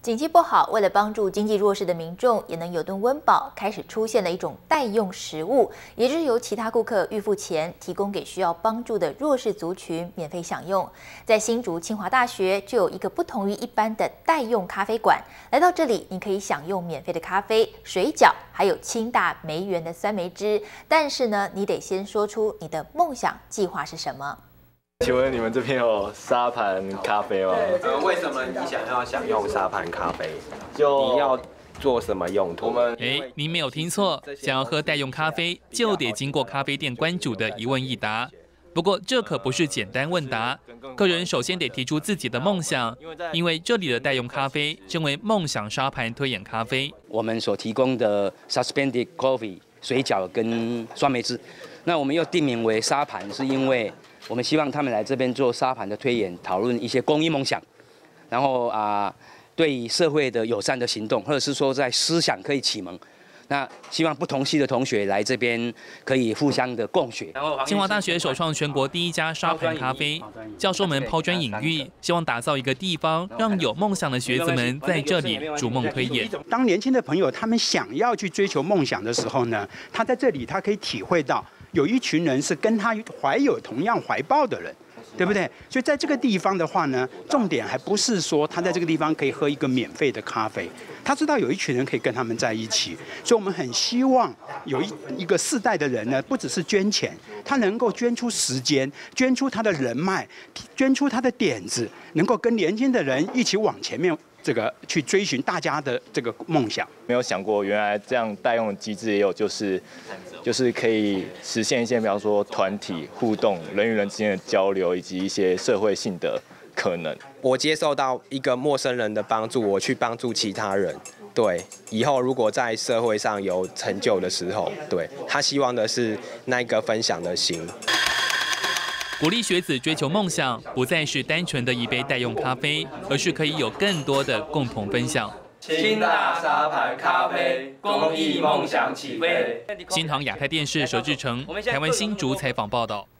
景气不好，为了帮助经济弱势的民众也能有顿温饱，开始出现了一种代用食物，也就是由其他顾客预付钱，提供给需要帮助的弱势族群免费享用。在新竹清华大学就有一个不同于一般的代用咖啡馆，来到这里，你可以享用免费的咖啡、水饺，还有清大梅园的酸梅汁。但是呢，你得先说出你的梦想计划是什么。 请问你们这边有沙盘咖啡吗？ 为什么你想要享用沙盘咖啡？ 就你要做什么用途？ 您没有听错，想要喝代用咖啡，就得经过咖啡店关主的一问一答。不过这可不是简单问答，客人首先得提出自己的梦想，因为这里的代用咖啡称为梦想沙盘推演咖啡。 我们所提供的 Suspended Coffee 水饺跟酸梅汁，那我们又定名为沙盘，是因为 我们希望他们来这边做沙盘的推演，讨论一些公益梦想，然后对社会的友善的行动，或者是说在思想可以启蒙。那希望不同系的同学来这边可以互相的共学。 清华大学首创全国第一家沙盘咖啡，教授们抛砖引玉，希望打造一个地方，让有梦想的学子们在这里逐梦推演。 当年轻的朋友他们想要去追求梦想的时候呢，他在这里他可以体会到。 有一群人是跟他怀有同样怀抱的人，对不对？所以在这个地方的话呢，重点还不是说他在这个地方可以喝一个免费的咖啡，他知道有一群人可以跟他们在一起，所以我们很希望有一个世代的人呢，不只是捐钱，他能够捐出时间，捐出他的人脉，捐出他的点子，能够跟年轻的人一起往前面。 这个去追寻大家的这个梦想， 没有想过原来这样代用的机制也有，就是可以实现一些，比方说团体互动、人与人之间的交流，以及一些社会性的可能。 我接受到一个陌生人的帮助，我去帮助其他人。对，以后如果在社会上有成就的时候，对他希望的是那个分享的心。 鼓励学子追求梦想，不再是单纯的一杯代用咖啡，而是可以有更多的共同分享。 清大沙盘咖啡，公益梦想起飞。 新唐亚太电视佘志成，台湾新竹采访报道。